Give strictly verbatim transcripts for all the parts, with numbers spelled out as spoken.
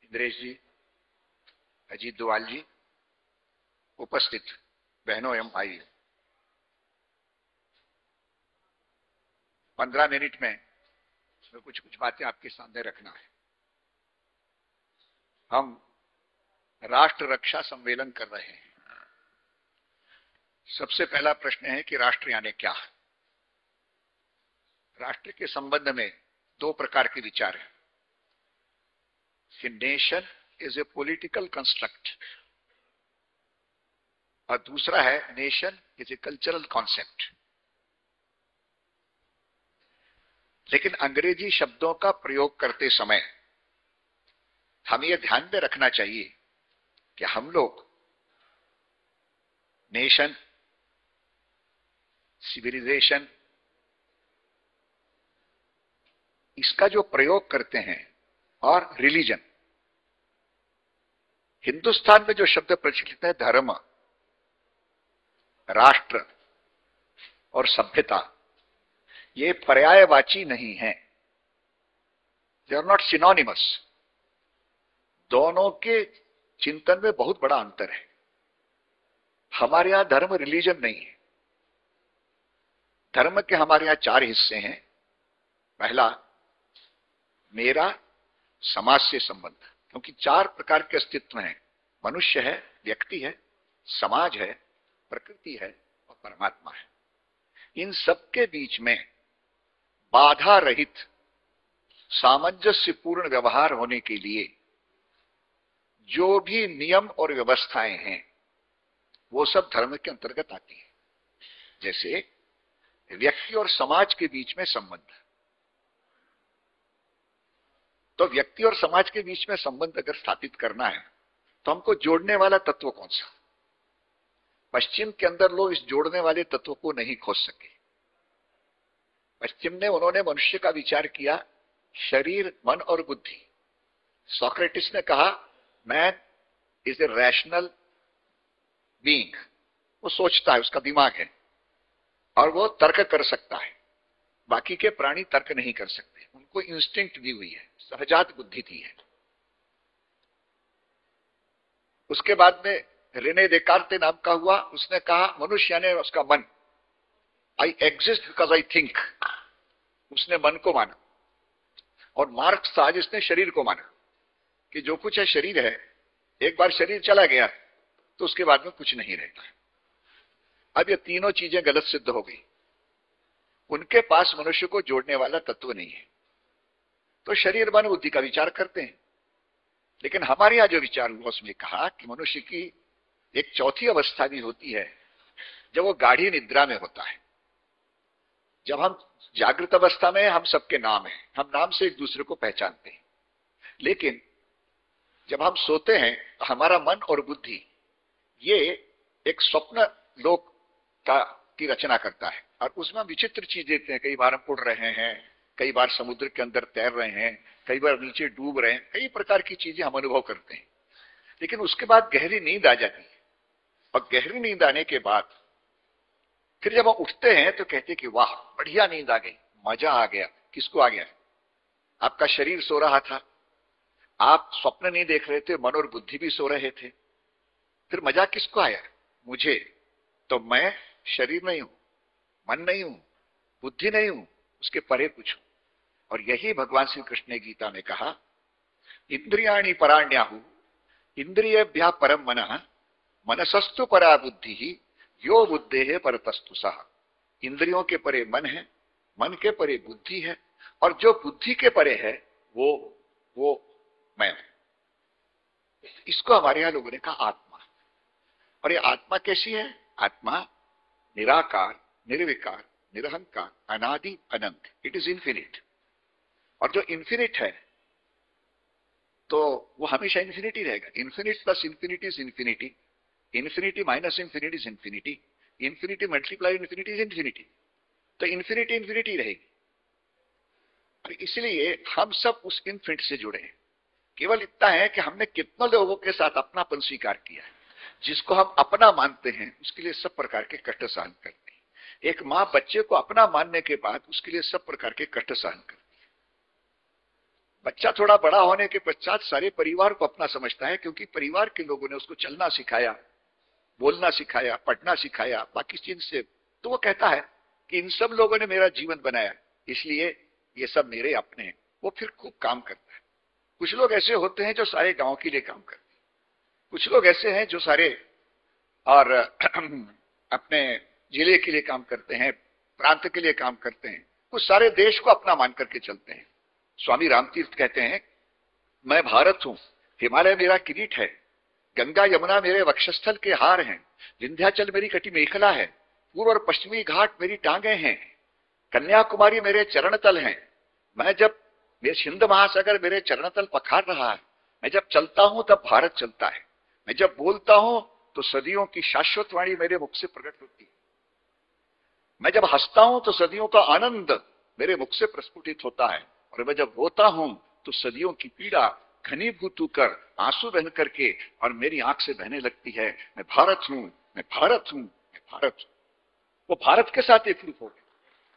इंद्रेश जी, अजीत दोवाल जी, उपस्थित बहनों एवं भाइयों, पंद्रह मिनट में कुछ कुछ बातें आपके सामने रखना है। हम राष्ट्र रक्षा सम्मेलन कर रहे हैं। सबसे पहला प्रश्न है कि राष्ट्र यानी क्या? राष्ट्र के संबंध में दो प्रकार के विचार हैं कि nation is a political construct और दूसरा है nation is a cultural concept. लेकिन अंग्रेजी शब्दों का प्रयोग करते समय हमें यह ध्यान में रखना चाहिए कि हम लोग नेशन, सिविलाइजेशन, इसका जो प्रयोग करते हैं और रिलीजन, हिंदुस्तान में जो शब्द प्रचलित है धर्म, राष्ट्र और सभ्यता, ये पर्यायवाची नहीं है। They are not synonymous. दोनों के चिंतन में बहुत बड़ा अंतर है। हमारे यहां धर्म रिलीजन नहीं है। धर्म के हमारे यहां चार हिस्से हैं। पहला, मेरा समाज से संबंध, क्योंकि चार प्रकार के अस्तित्व हैं। मनुष्य है, व्यक्ति है, समाज है, प्रकृति है और परमात्मा है। इन सबके बीच में बाधा रहित सामंजस्यपूर्ण व्यवहार होने के लिए जो भी नियम और व्यवस्थाएं हैं वो सब धर्म के अंतर्गत आती है। जैसे व्यक्ति और समाज के बीच में संबंध, तो व्यक्ति और समाज के बीच में संबंध अगर स्थापित करना है तो हमको जोड़ने वाला तत्व कौन सा? पश्चिम के अंदर लोग इस जोड़ने वाले तत्व को नहीं खोज सके। पश्चिम ने उन्होंने मनुष्य का विचार किया शरीर, मन और बुद्धि। सोक्रेटिस ने कहा man is a rational being, वो सोचता है, उसका दिमाग है और वो तर्क कर सकता है। बाकी के प्राणी तर्क नहीं कर सकते, उनको इंस्टिंक्ट दी हुई है, सहजात बुद्धि दी है। उसके बाद में रेने देकार्ते नाम का हुआ, उसने कहा मनुष्य यानी उसका मन, I exist because I think, उसने मन को माना। और मार्क्स था जिसने शरीर को माना कि जो कुछ है शरीर है, एक बार शरीर चला गया तो उसके बाद में कुछ नहीं रहता है। अब ये तीनों चीजें गलत सिद्ध हो गई। उनके पास मनुष्य को जोड़ने वाला तत्व नहीं है, तो शरीर मन बुद्धि का विचार करते हैं। लेकिन हमारे यहां जो विचार हुआ उसमें कहा कि मनुष्य की एक चौथी अवस्था भी होती है जब वो गाढ़ी निद्रा में होता है। जब हम जागृत अवस्था में हम सबके नाम हैं, हम नाम से एक दूसरे को पहचानते हैं। लेकिन जब हम सोते हैं तो हमारा मन और बुद्धि ये एक स्वप्न लोक का की रचना करता है और उसमें हम विचित्र चीज देखते हैं। कई बार हम उड़ रहे हैं, कई बार समुद्र के अंदर तैर रहे हैं, कई बार नीचे डूब रहे हैं, कई प्रकार की चीजें हम अनुभव करते हैं। लेकिन उसके बाद गहरी नींद आ जाती है और गहरी नींद आने के बाद फिर जब हम उठते हैं तो कहते हैं कि वाह बढ़िया नींद आ गई, मजा आ गया। किसको आ गया? आपका शरीर सो रहा था, आप स्वप्न नहीं देख रहे थे, मन और बुद्धि भी सो रहे थे। फिर मजा किसको आया? मुझे। तो मैं शरीर नहीं हूं, मन नहीं हूं, बुद्धि नहीं हूं, उसके परे कुछ हूं। और यही भगवान श्री कृष्ण ने गीता में कहा, इंद्रियाणि पराण्याहु इंद्रियेभ्यः परम मनः मनसस्तु परा बुद्धि यो बुद्धेः परतस्तु सः। इंद्रियों के परे मन है, मन के परे बुद्धि है और जो बुद्धि के परे है वो वो मैं हूं। इसको हमारे यहां लोगों ने कहा आत्मा। और ये आत्मा कैसी है? आत्मा निराकार, निर्विकार, निरहंकार, अनादि, अनंत। It is infinite. और जो इन्फिनिट है तो वो हमेशा इन्फिनिटी रहेगा। Infinite plus infinity is infinity, infinity minus infinity is infinity, infinity multiply infinity is infinity. तो इन्फिनिटी इन्फिनिटी रहेगी। और इसलिए हम सब उस इन्फिनिट से जुड़े हैं। केवल इतना है कि हमने कितने लोगों के साथ अपनापन स्वीकार किया है। जिसको हम अपना मानते हैं उसके लिए सब प्रकार के कष्ट सहन करते हैं। एक माँ बच्चे को अपना मानने के बाद उसके लिए सब प्रकार के कष्ट सहन करती है। बच्चा थोड़ा बड़ा होने के पश्चात सारे परिवार को अपना समझता है, क्योंकि परिवार के लोगों ने उसको चलना सिखाया, बोलना सिखाया, पढ़ना सिखाया, बाकी चीज से। तो वो कहता है कि इन सब लोगों ने मेरा जीवन बनाया, इसलिए ये सब मेरे अपने हैं। वो फिर खूब काम करता है। कुछ लोग ऐसे होते हैं जो सारे गांव के लिए काम करते हैं, कुछ लोग ऐसे हैं जो सारे और अपने जिले के लिए काम करते हैं, प्रांत के लिए काम करते हैं, कुछ सारे देश को अपना मान करके चलते हैं। स्वामी रामतीर्थ कहते हैं, मैं भारत हूं, हिमालय मेरा किरीट है, गंगा यमुना मेरे वक्षस्थल के हार हैं, विंध्याचल मेरी कटी मेखला है, पूर्व और पश्चिमी घाट मेरी टांगे हैं, कन्याकुमारी मेरे चरण तल हैं। मैं जब मेरे हिंद महासागर मेरे चरण तल पखार रहा है, मैं जब चलता हूं तब भारत चलता है, मैं जब बोलता हूं तो सदियों की शाश्वत वाणी मेरे मुख से प्रकट होती है, मैं जब हंसता हूं तो सदियों का आनंद मेरे मुख से प्रस्फुटित होता है, और मैं जब रोता हूं तो सदियों की पीड़ा घनीभूत होकर आंसू बह करके और मेरी आंख से बहने लगती है। मैं भारत हूं, मैं भारत हूं, मैं भारत हूं। वो भारत के साथ एकरूप हो गए।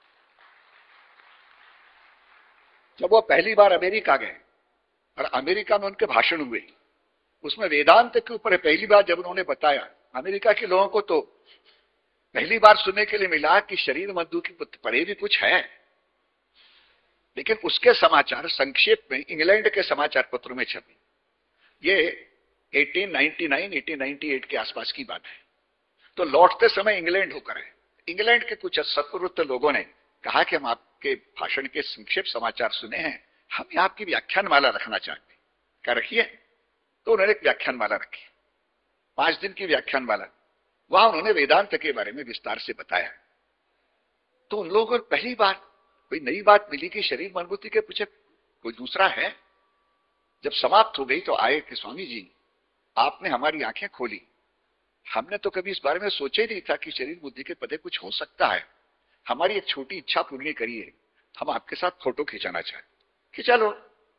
जब वो पहली बार अमेरिका गए और अमेरिका में उनके भाषण हुए, उसमें वेदांत के ऊपर पहली बार जब उन्होंने बताया, अमेरिका के लोगों को तो पहली बार सुनने के लिए मिला कि शरीर मधु की परे भी कुछ है, लेकिन उसके समाचार संक्षेप में इंग्लैंड के समाचार पत्रों में छपे। ये अठारह सौ निन्यानवे अठारह सौ अट्ठानवे के आसपास की बात है। तो लौटते समय इंग्लैंड होकर है। इंग्लैंड के कुछ सत्प्रवृत्त लोगों ने कहा कि हम आपके भाषण के संक्षेप समाचार सुने हैं, हम यहाँ आपकी व्याख्यान माला रखना चाहते हैं। क्या रखिए? तो उन्होंने एक व्याख्यान माला रखी, पांच दिन की व्याख्यान माला। वहां उन्होंने वेदांत के बारे में विस्तार से बताया। तो उन लोगों को पहली बार कोई नई बात मिली कि शरीर मन बुद्धि के पीछे कोई दूसरा है। जब समाप्त हो गई तो आए कि स्वामी जी, आपने हमारी आंखें खोली, हमने तो कभी इस बारे में सोचा ही नहीं था कि शरीर बुद्धि के पदे कुछ हो सकता है। हमारी एक छोटी इच्छा पूरी करिए, हम आपके साथ फोटो खिंचाना चाहते। खिंचा लो।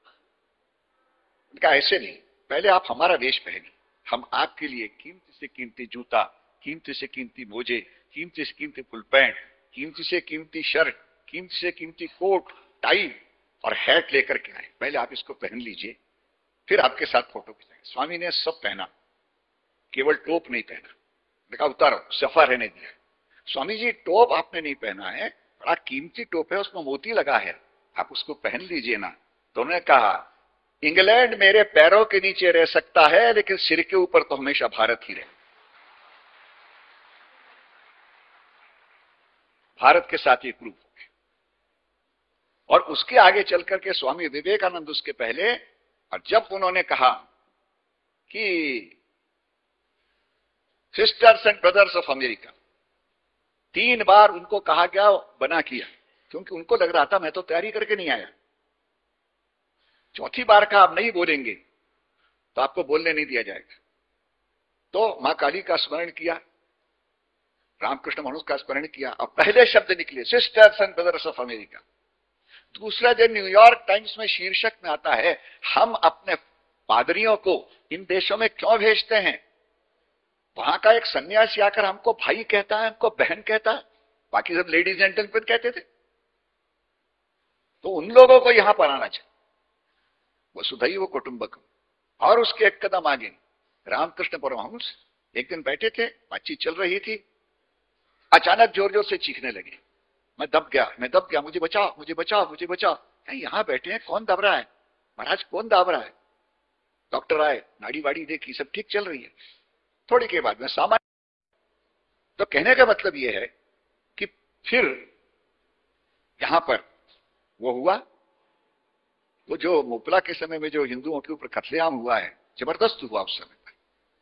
उनका ऐसे नहीं, पहले आप हमारा वेश पहनिए, हम आपके लिए कीमती से कीमती जूता, कीमती से कीमती मोजे, कीमती से कीमती फुल पैंट, कीमती से कीमती शर्ट, कीमती से कीमती कोट, टाई और हैट लेकर के आए। पहले आप इसको पहन लीजिए, फिर आपके साथ फोटो खिंचाएंगे। स्वामी ने सब पहना, केवल टोप नहीं पहना। देखा, उतारो, सफा रहने दिया। स्वामी जी, टोप आपने नहीं पहना है, बड़ा कीमती टोप है, उसमें मोती लगा है, आप उसको पहन लीजिए ना। तो उन्होंने कहा, इंग्लैंड मेरे पैरों के नीचे रह सकता है, लेकिन सिर के ऊपर तो हमेशा भारत ही रहे। भारत के साथ एक रूप हो गए। और उसके आगे चल करके स्वामी विवेकानंद उसके पहले, और जब उन्होंने कहा कि sisters and brothers of America, तीन बार उनको कहा गया, बना किया, क्योंकि उनको लग रहा था मैं तो तैयारी करके नहीं आया। चौथी बार का आप नहीं बोलेंगे तो आपको बोलने नहीं दिया जाएगा। तो मां काली का स्मरण किया, रामकृष्ण मनुष्य का स्मरण किया, और पहले शब्द निकले, sisters and brothers of America. दूसरा दिन न्यूयॉर्क टाइम्स में शीर्षक में आता है, हम अपने पादरियों को इन देशों में क्यों भेजते हैं? वहां का एक सन्यासी आकर हमको भाई कहता है, हमको बहन कहता है, बाकी सब लेडीज एंड जेंटलमैन कहते थे। तो उन लोगों को यहां पर आना चाहिए, वसुधैव कुटुंबकम। और उसके एक कदम आगे रामकृष्ण परमहंस एक दिन बैठे थे, बातचीत चल रही थी, अचानक जोर जोर से चीखने लगे, मैं दब गया, मैं दब गया, मुझे बचाओ, मुझे बचाओ, मुझे बचाओ। कहीं यहां बैठे हैं, कौन दब रहा है महाराज, कौन दब रहा है? डॉक्टर आए, नाड़ी वाड़ी देखी, सब ठीक चल रही है। थोड़ी के बाद में सामान्य। तो कहने का मतलब यह है कि फिर यहां पर वो हुआ, वो जो मुपला के समय में जो हिंदुओं के ऊपर कत्लेआम हुआ है, जबरदस्त हुआ उस समय पर।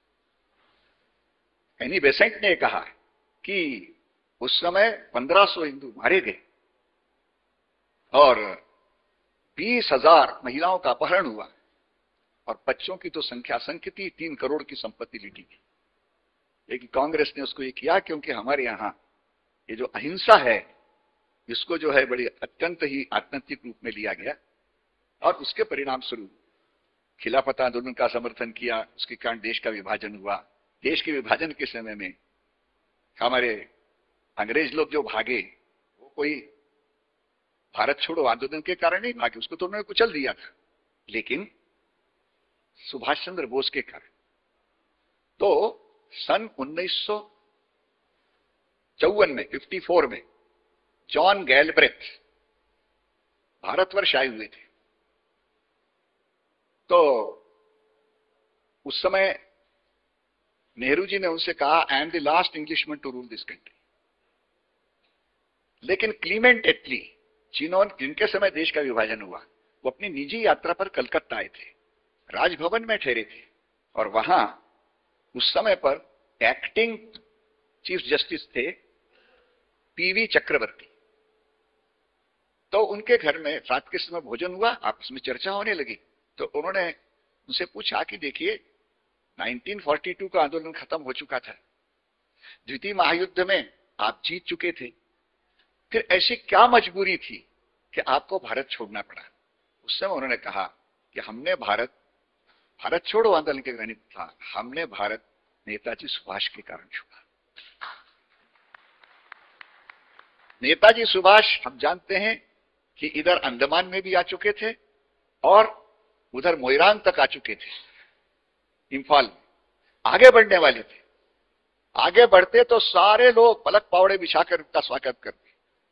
एनी बेसेंट ने कहा कि उस समय पंद्रह सौ हिंदू मारे गए और बीस हजार महिलाओं का अपहरण हुआ, और बच्चों की तो संख्या संख्या थी, तीन करोड़ की संपत्ति लूटी गई। लेकिन कांग्रेस ने उसको ये किया क्योंकि हमारे यहां ये जो अहिंसा है, इसको जो है बड़ी अत्यंत ही आत्यंतिक रूप में लिया गया, और उसके परिणाम स्वरूप खिलाफत आंदोलन का समर्थन किया, उसके कारण देश का विभाजन हुआ। देश के विभाजन के समय में हमारे अंग्रेज लोग जो भागे, वो कोई भारत छोड़ो आंदोलन के कारण नहीं भागे, उसको तो उन्होंने कुचल दिया था। लेकिन सुभाष चंद्र बोस के कारण। तो सन उन्नीस सौ चौवन में चौवन में जॉन गैलब्रेथ भारतवर्ष आए हुए थे। तो उस समय नेहरू जी ने उनसे कहा, I am the last Englishman to rule this country. लेकिन क्लीमेंट एटली, जिन्होंने जिनके समय देश का विभाजन हुआ, वो अपनी निजी यात्रा पर कलकत्ता आए थे, राजभवन में ठहरे थे, और वहां उस समय पर एक्टिंग चीफ जस्टिस थे पीवी चक्रवर्ती। तो उनके घर में रात के समय भोजन हुआ, आपस में चर्चा होने लगी। तो उन्होंने उनसे पूछा कि देखिए, उन्नीस सौ बयालीस का आंदोलन खत्म हो चुका था, द्वितीय महायुद्ध में आप जीत चुके थे, फिर ऐसी क्या मजबूरी थी कि आपको भारत छोड़ना पड़ा? उस समय उन्होंने कहा कि हमने भारत भारत छोड़ो आंदोलन के कारण था, हमने भारत नेताजी सुभाष के कारण छोड़ा। नेताजी सुभाष, हम जानते हैं कि इधर अंडमान में भी आ चुके थे और उधर मोइरांग तक आ चुके थे, इंफाल में आगे बढ़ने वाले थे। आगे बढ़ते तो सारे लोग पलक पावड़े बिछाकर उनका स्वागत करते,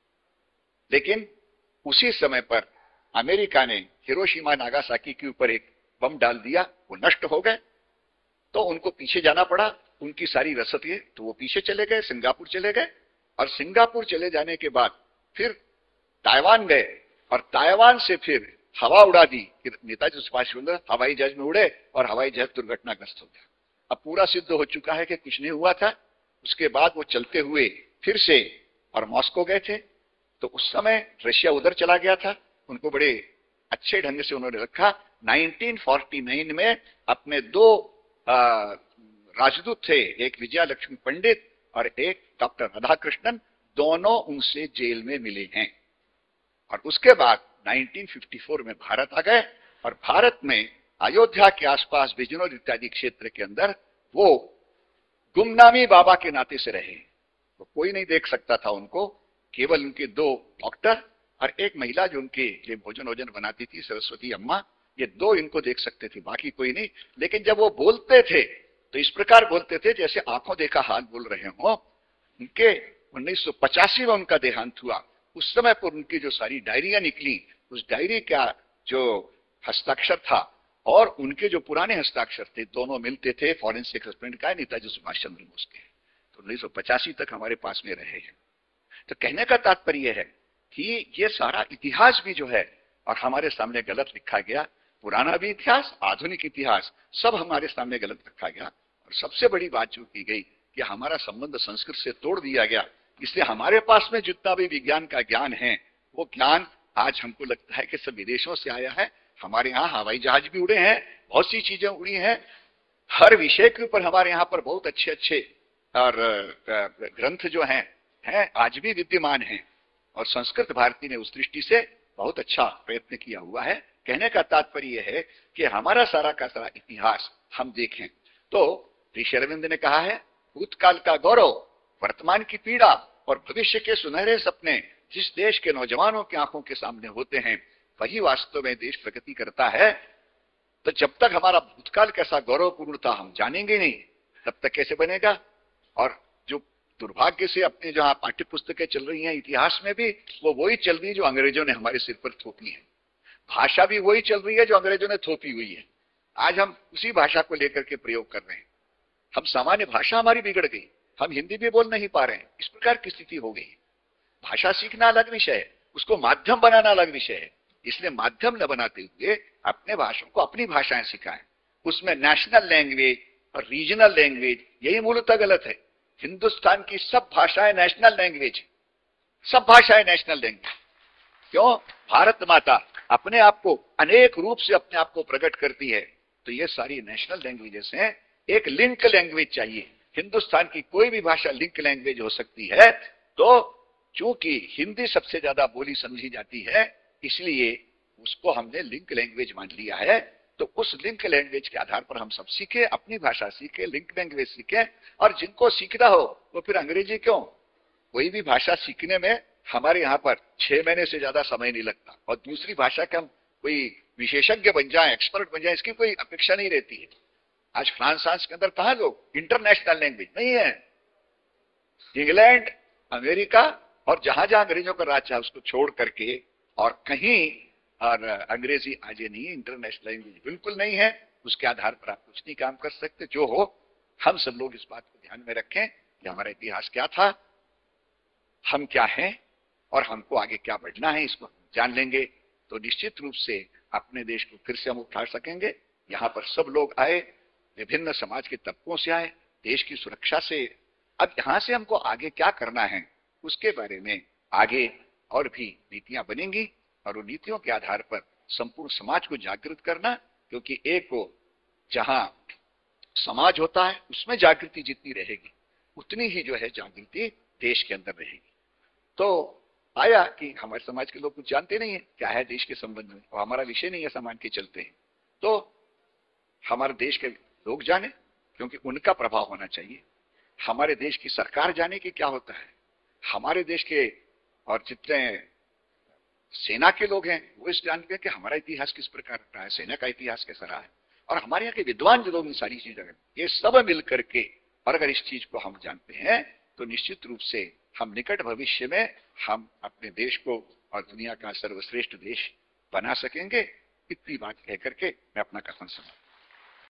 लेकिन उसी समय पर अमेरिका ने हिरोशिमा नागासाकी के ऊपर एक बम डाल दिया, वो नष्ट हो गए। तो उनको पीछे जाना पड़ा, उनकी सारी रसद, तो वो पीछे चले गए, सिंगापुर चले गए, और सिंगापुर चले जाने के बाद फिर ताइवान गए, और ताइवान से फिर हवा उड़ा दी। नेताजी सुभाष चंद्र हवाई जहाज में उड़े और हवाई जहाज दुर्घटनाग्रस्त हो गया। अब पूरा सिद्ध हो चुका है कि कुछ नहीं हुआ था। उसके बाद वो चलते हुए फिर से और मॉस्को गए थे। तो उस समय रशिया उधर चला गया था, उनको बड़े अच्छे ढंग से उन्होंने रखा। उन्नीस सौ उनचास में अपने दो आ, राजदूत थे, एक विजया लक्ष्मी पंडित और एक डॉक्टर राधाकृष्णन, दोनों उनसे जेल में मिले हैं। और उसके बाद उन्नीस सौ चौवन में भारत आ गए, और भारत में अयोध्या के आसपास बिजनौर इत्यादि क्षेत्र के अंदर वो गुमनामी बाबा के नाते से रहे। तो कोई नहीं देख सकता था उनको, केवल उनके दो डॉक्टर और एक महिला जो उनके लिए भोजन वोजन बनाती थी, सरस्वती अम्मा, ये दो इनको देख सकते थे, बाकी कोई नहीं। लेकिन जब वो बोलते थे तो इस प्रकार बोलते थे जैसे आंखों देखा हाल बोल रहे हो। उनके उन्नीस सौ पचासी में उनका देहांत हुआ। उस समय पर उनकी जो सारी डायरियां निकली, उस डायरी का जो हस्ताक्षर था और उनके जो पुराने हस्ताक्षर थे, दोनों मिलते थे। फॉरेंसिक हस्बैंड का नेताजी सुभाष चंद्र बोस के, तो उन्नीस सौ पचासी तक हमारे पास में रहे हैं। तो कहने का तात्पर्य है कि ये सारा इतिहास भी जो है और हमारे सामने गलत लिखा गया, पुराना भी इतिहास, आधुनिक इतिहास, सब हमारे सामने गलत रखा गया। और सबसे बड़ी बात जो की गई कि हमारा संबंध संस्कृत से तोड़ दिया गया। इसलिए हमारे पास में जितना भी विज्ञान का ज्ञान है, वो ज्ञान आज हमको लगता है कि सब विदेशों से आया है। हमारे यहाँ हवाई जहाज भी उड़े हैं, बहुत सी चीजें उड़ी हैं, हर विषय के ऊपर हमारे यहाँ पर बहुत अच्छे अच्छे और ग्रंथ जो हैं हैं आज भी विद्यमान हैं। और संस्कृत भारती ने उस दृष्टि से बहुत अच्छा प्रयत्न किया हुआ है। कहने का तात्पर्य है कि हमारा सारा का सारा इतिहास हम देखें तो ऋषि अरविंद ने कहा है, भूतकाल का गौरव, वर्तमान की पीड़ा और भविष्य के सुनहरे सपने जिस देश के नौजवानों की आंखों के सामने होते हैं, वही वास्तव में देश प्रगति करता है। तो जब तक हमारा भूतकाल कैसा गौरवपूर्ण था हम जानेंगे नहीं, तब तक कैसे बनेगा। और जो दुर्भाग्य से अपने जहां पाठ्य पुस्तकें चल रही हैं इतिहास में भी, वो वही चल रही है जो अंग्रेजों ने हमारे सिर पर थोपी है। भाषा भी वही चल रही है जो अंग्रेजों ने थोपी हुई है। आज हम उसी भाषा को लेकर के प्रयोग कर रहे हैं। हम सामान्य भाषा हमारी बिगड़ गई, हम हिंदी भी बोल नहीं पा रहे हैं। इस प्रकार की स्थिति हो गई। भाषा सीखना अलग विषय है, उसको माध्यम बनाना अलग विषय है। इसलिए माध्यम न बनाते हुए अपने भाषाओं को अपनी भाषाएं सिखाएं। उसमें नेशनल लैंग्वेज और रीजनल लैंग्वेज, यही मूलतः गलत है। हिंदुस्तान की सब भाषाएं नेशनल लैंग्वेज, सब भाषाएं नेशनल लैंग्वेज। क्यों? भारत माता अपने आप को अनेक रूप से अपने आप को प्रकट करती है, तो ये सारी नेशनल लैंग्वेजेस हैं। एक लिंक लैंग्वेज चाहिए। हिंदुस्तान की कोई भी भाषा लिंक लैंग्वेज हो सकती है। तो चूंकि हिंदी सबसे ज्यादा बोली समझी जाती है, इसलिए उसको हमने लिंक लैंग्वेज मान लिया है। तो उस लिंक लैंग्वेज के आधार पर हम सब सीखे, अपनी भाषा सीखे, लिंक लैंग्वेज सीखे। और जिनको सीखना हो वो फिर अंग्रेजी क्यों, कोई भी भाषा सीखने में हमारे यहाँ पर छह महीने से ज्यादा समय नहीं लगता। और दूसरी भाषा का हम कोई विशेषज्ञ बन जाए, एक्सपर्ट बन जाए, इसकी कोई अपेक्षा नहीं रहती है। आज फ्रांस फ्रांस के अंदर कहां लोग इंटरनेशनल लैंग्वेज नहीं है। इंग्लैंड, अमेरिका और जहां जहां अंग्रेजों का राज है उसको छोड़ करके और कहीं और अंग्रेजी आज ये नहीं है, इंटरनेशनल लैंग्वेज बिल्कुल नहीं है। उसके आधार पर आप कुछ नहीं काम कर सकते। जो हो, हम सब लोग इस बात को ध्यान में रखें कि हमारा इतिहास क्या था, हम क्या हैं और हमको आगे क्या बढ़ना है, इसको जान लेंगे तो निश्चित रूप से अपने देश को फिर से हम उठा सकेंगे। यहाँ पर सब लोग आए, विभिन्न समाज के तबकों से आए, देश की सुरक्षा से। अब यहां से हमको आगे क्या करना है उसके बारे में आगे और भी नीतियां बनेंगी और उन नीतियों के आधार पर संपूर्ण समाज को जागृत करना, क्योंकि एक को जहां समाज होता है उसमें जागृति जितनी रहेगी उतनी ही जो है जागृति देश के अंदर रहेगी। तो आया कि हमारे समाज के लोग कुछ जानते नहीं है क्या है देश के संबंध में, और हमारा विषय नहीं है सामान के चलते हैं, तो हमारे देश के लोग जाने, क्योंकि उनका प्रभाव होना चाहिए। हमारे देश की सरकार जाने कि क्या होता है, हमारे देश के और जितने सेना के लोग हैं वो इस जानते हैं कि हमारा इतिहास किस प्रकार रहा है, सेना का इतिहास कैसा रहा है, और हमारे यहाँ के विद्वान जो लोग इन सारी चीजें, ये सब मिल करके और अगर इस चीज को हम जानते हैं तो निश्चित रूप से हम निकट भविष्य में हम अपने देश को और दुनिया का सर्वश्रेष्ठ देश बना सकेंगे। इतनी बात कह करके मैं अपना कथन समाप्त